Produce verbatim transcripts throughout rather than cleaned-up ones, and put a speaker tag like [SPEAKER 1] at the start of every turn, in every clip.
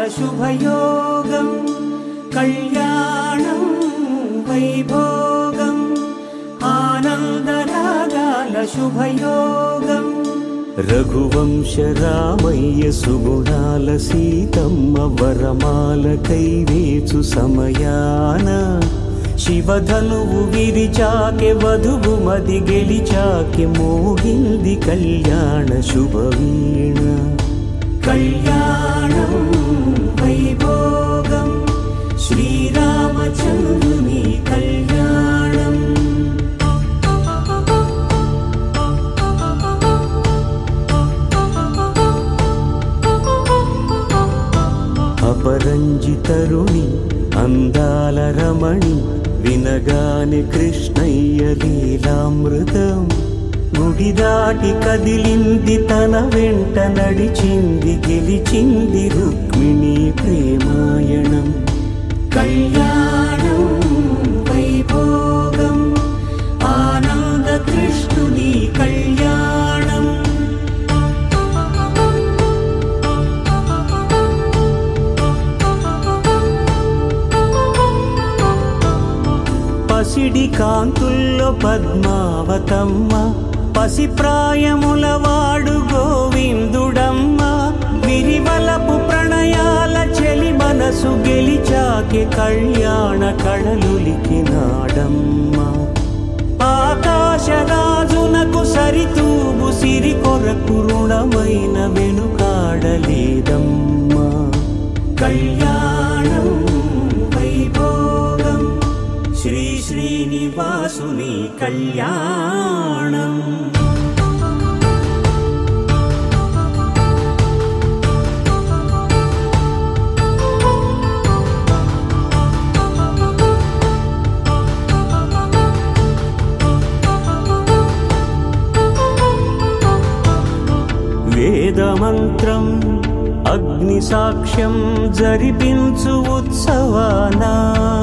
[SPEAKER 1] शुभयोगं कल्याणं वैभोगम् आनन्दरागाल शुभयोगं रघुवंश रामय्य सुगुणाल सीतम्म वरमाल कैवेचु समयान शिवधनुवु विरिचाके वधुवु मदि गेलिचाके मोहिंदी कल्याण शुभवीण कल्याणं वैभोगं श्रीरामचन्द्रुनि कल्याणम् अपरंजि तरुणि अंदाल रमणि विनगाने कृष्णय्य लीलामृतं गुడి దాటి కదిలింది తన వెంట నడిచింది గెలిచింది రుక్మిణి ప్రేమాయణం కళ్యాణం వైభోగం ఆనంద కృష్ణుని కళ్యాణం పసిడి కాంతుల్లో పద్మావతమ్మ పసి ప్రాయముల వాడు గోవిందుడమ్మ విరివలపు ప్రణయాల చెలి మనసు గెలిచాకే కళ్యాణ కళలులికినాడమ్మ ఆకాశరాజునకు సరితూబు సిరి కొరకు రుణమైన వెనుకాడలేదమ్మ కళ్యాణం వైభోగం శ్రీ శ్రీనివాసుని కళ్యాణం వేదమంత్రం అగ్ని సాక్ష్యం జరిపించు ఉత్సవానా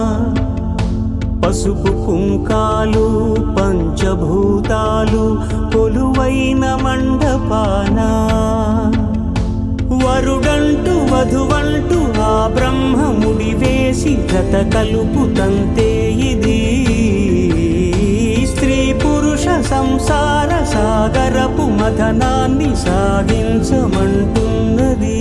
[SPEAKER 1] పసుపు కుంకాలు పంచభూతాలు కొలువైన మండపాన వరుడంటూ వధువంటూ ఆ బ్రహ్మముడి వేసి జత కలుపు తంతే ఇది స్త్రీ పురుష సంసార సాగరపు మథనాన్ని సాగించమంటున్నది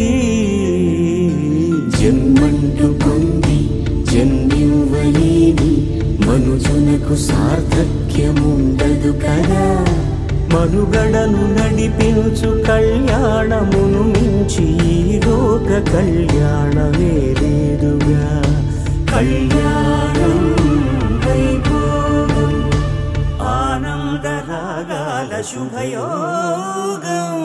[SPEAKER 1] జన్మంటూ పొంది జన్మివ్వలేని మనుజునకు సార్థక్యముండదు కదా మనుగడను నడిపించు కళ్యాణమును మించి ఈ లోక కళ్యాణమే లేదుగా కళ్యాణం వైభోగం ఆనందరాగాల శుభయోగం